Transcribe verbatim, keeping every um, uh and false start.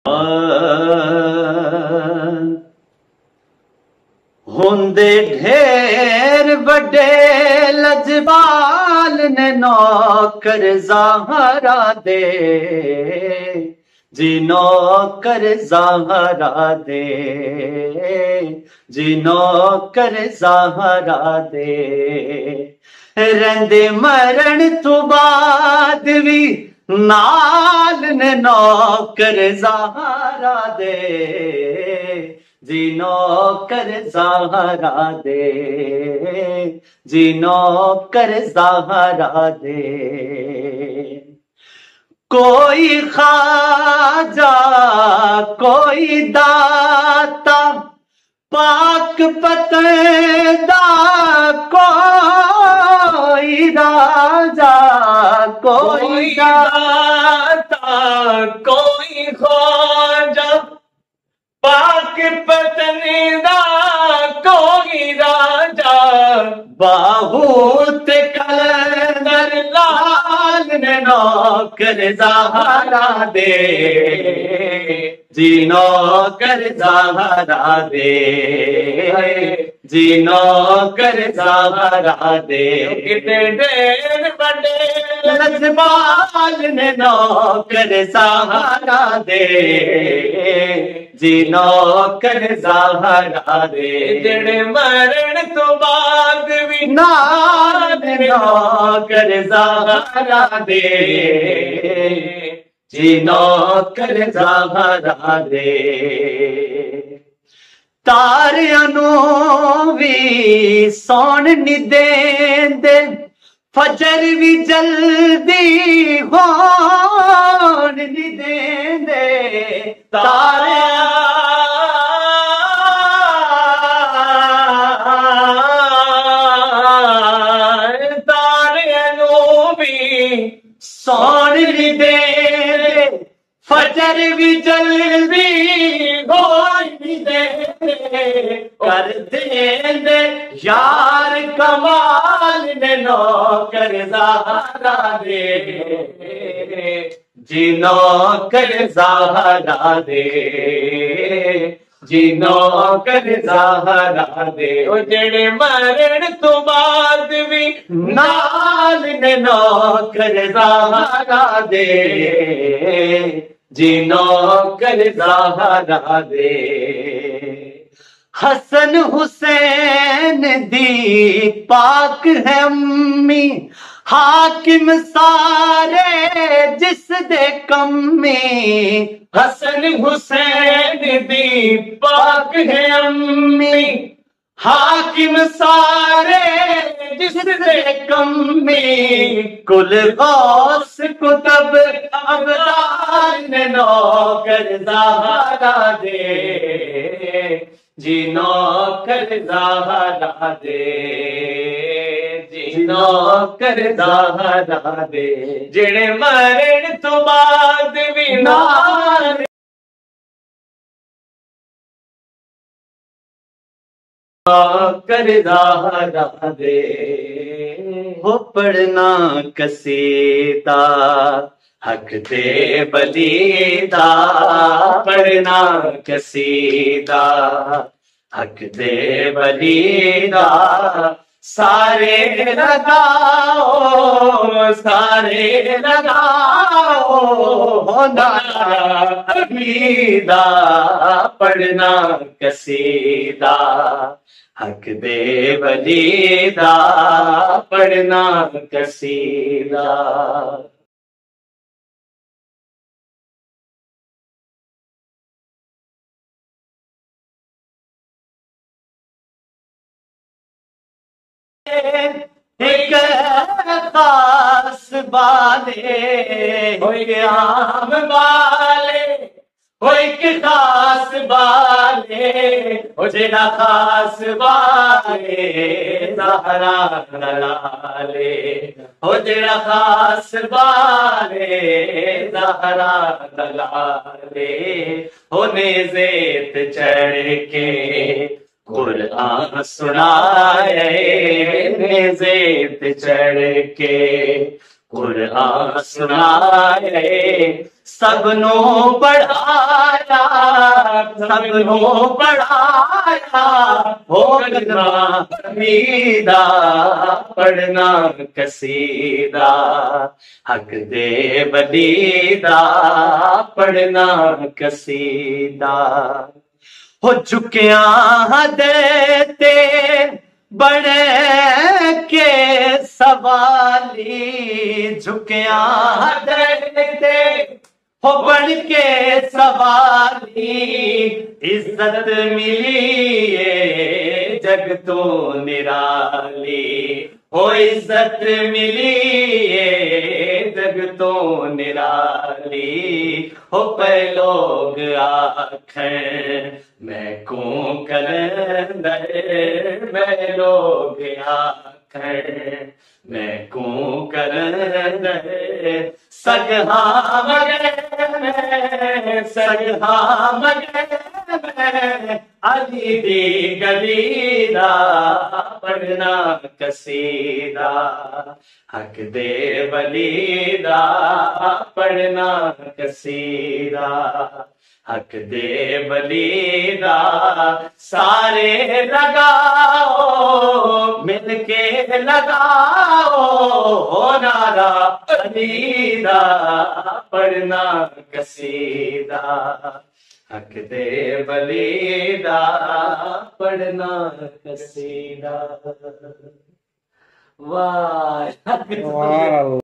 होंदे ढेर बड़े लजपाल ने नौकर ज़हरा दे, जी नौकर ज़हरा दे, जी नौकर ज़हरा दे। रंदे मरण तो बाद भी नाल ने नौकर ज़हरा दे, जी नौकर ज़हरा दे, जी नौकर ज़हरा दे। कोई ख्वाजा कोई दाता पाक पतंदा, कोई राजा कोई दाता, कोई ख्वाजा पाक पतंदा, कोई राजा बहुत कलंदर लाल ने नौकर ज़हरा दे, जी नौकर ज़हरा दे, जी नौकर ज़हरा दे। कितने ढेर बड़े लजपाल ने नौकर ज़हरा दे, जी नौकर ज़हरा दे। जेड़े मरण तो बाद भी नाल नौकर ज़हरा दे, जी नौकर ज़हरा दे। तारियां नूं भी सौण नी देंदे, फजर भी जल्दी होण नी देंदे। तारियां तारियां नूं भी सौण नी देंदे, फजर भी जल्दी होण नी देंदे। कर देंदे यार कमाल ने नौकर ज़हरा दे, जी नौकर ज़हरा दे, जी नौकर ज़हरा दे। ओ जेड़े मरण तो बाद भी नाल ने नौकर ज़हरा दे, जी नौकर ज़हरा दे। हसन हुसैन दी पाक है अम्मी, हाकिम सारे जिस दे कम्मी। हसन हुसैन दी पाक है अम्मी, हाकिम सारे जिस दे कम्मी। कुल गौस कुतब अबदार ने नौकर ज़हरा दे, जी नौकर ज़हरा दे, जी नौकर ज़हरा दे। जेड़े मरण तो बाद भी नाल नौकर ज़हरा दे। हो पढ़ना कसीदा हक दे बलीदा, पढ़ना कसीदा हक दे बलीदा। सारे लगाओ सारे लगाओ नारा अकीदा, पढ़ना कसीदा हक दे बलीदा, पढ़ना कसीदा। एक खास बाले होए आम बाले, हो एक खास बाले, हो जेड़ा खास बाले ज़हरा लाले। हो जेड़ा खास बाले ज़हरा लाले। हो नेज़ेत चढ़ के कुरान सुनाए, नेज़ेत चढ़ के कुरान सुनाए। सबनों पढ़ाए सबनों पढ़ाया हो कलमा हमीदा पढ़ना कसीदा हक दे वलीदा पढ़ना कसीदा हो झुकिया देते बड़े के सवाली झुकिया देते हो बढ़ के सवाली इज्जत मिली है जग तो निराली हो इज्जत मिली है जग तो निराली हो पे लोग आखर मैं को कलंदर मैं लोग आखर मैं को कलंदर सगहा मगे मैं सगहा मगे मैं अली दी गलीदा पढ़ना कसीदा हक दे वलीदा पढ़ना कसीदा हक दे वलीदा सारे लगाओ मिलके लगाओ हो नारा अलीदा पढ़ना कसीदा हक दे वलीदा पढ़ना कसीदा वाह।